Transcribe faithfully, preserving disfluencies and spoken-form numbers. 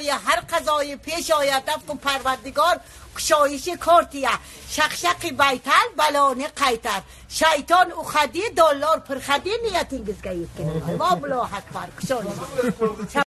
هر قضای پیش آید کن پروردگار کشایش کارتیه شخشق بیتر بلانه قیتر شیطان او خدی دلار پر خدی نیتینگز گیت کنه ما بلا حق بر کشایش